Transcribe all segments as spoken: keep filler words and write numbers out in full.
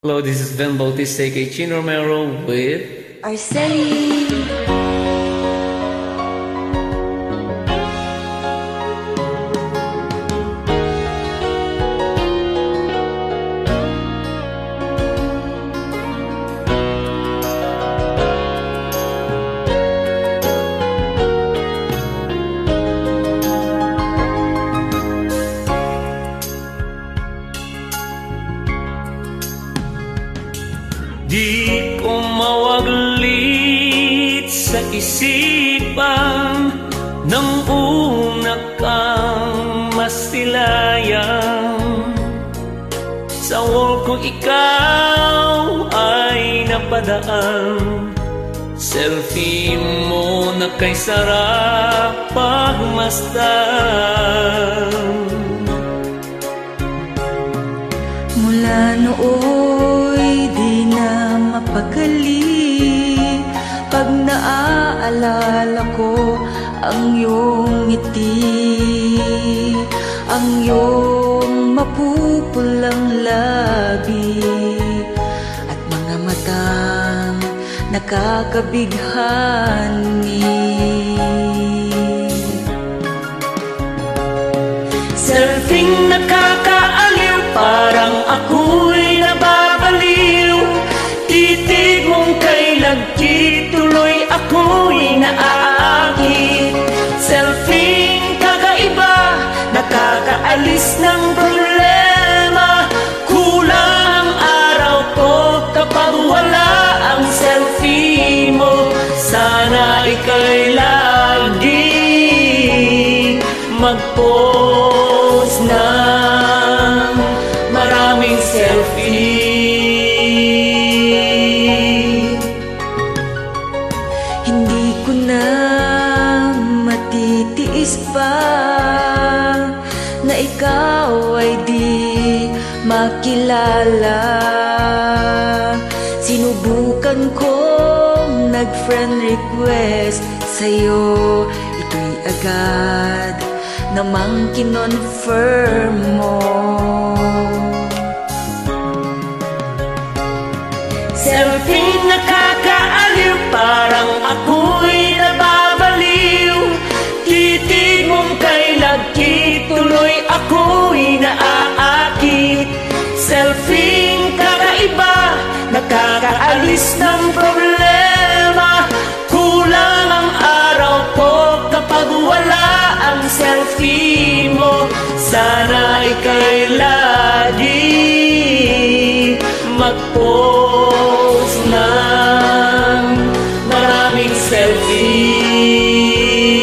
Hello, this is Ben Bautista, aka Chin Romero with Arceli. Di ko mawaglit sa isipan nang una kang masilayan. Sa wall ko ikaw ay napadaan, selfie mo na kay sarap pagmasdan. Mula nooy di na mapakali pag naaalala ko ang iyong ngiti, ang iyong mapupulang labi at mga matang nakakabighani. Selfie nakakaaliw, parang ako'y nababaliw. Titig mong kay lagkit, tuloy ako'y naaakit. Selfie kakaiba, nakakaalis ng problema. Kulang ang araw ko kapag wala ang selfie mo. Sana ika'y lagi mag-post ng maraming selfie. Hindi ko na matitiis pa na ikaw ay di makilala. Sinubukan kong nag-friend request sa'yo, ito'y agad namang kinonfirm mo. Selfie nakakaaliw, parang ako'y nababaliw. Titig mong kay lagkit, tuloy ako'y naaakit. Selfie kakaiba, nakakaalis ng problema. Kulang ang araw ko kapag wala ang selfie mo. Sana ika'y lagi mag-post ng maraming selfie.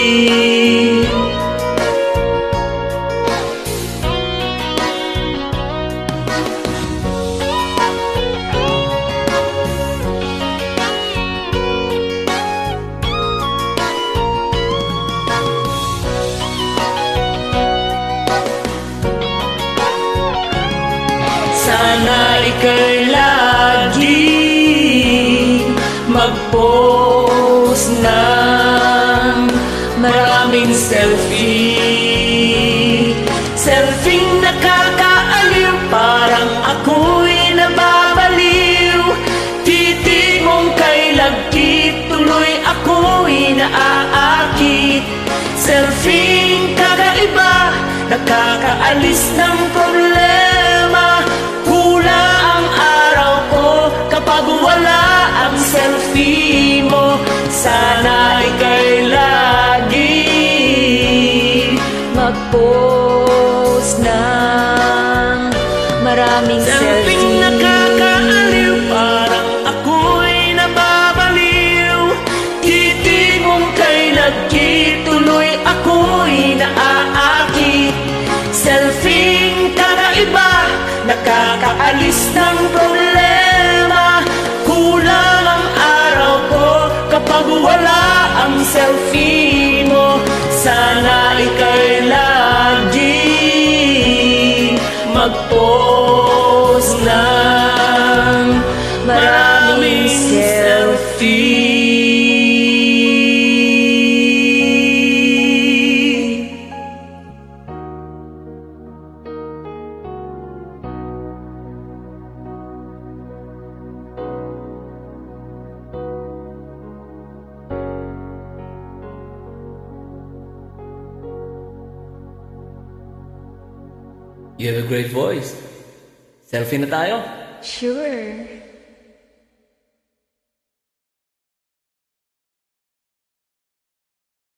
Sana ika'y lagi mag-post ng maraming selfie. Selfie nakakaaliw, parang ako'y nababaliw. Titig mong kay lagkit, tuloy ako'y naaakit. Selfie kakaiba, nakakaalis ng problema. Kulang ang araw ko kapag wala ang selfie mo. Sana ika'y lagi Mag-post ng maraming selfie. selfie nakakaaliw, parang ako'y nababaliw. Titig mong kay lagkit, tuloy ako'y naaakit. Selfie kakaiba, nakakaalis ng problema. Kulang ang araw ko kapag wala ang selfie mo. Sana ika'y lagi mag-post ng maraming selfie. You have a great voice. Selfie na tayo. Sure.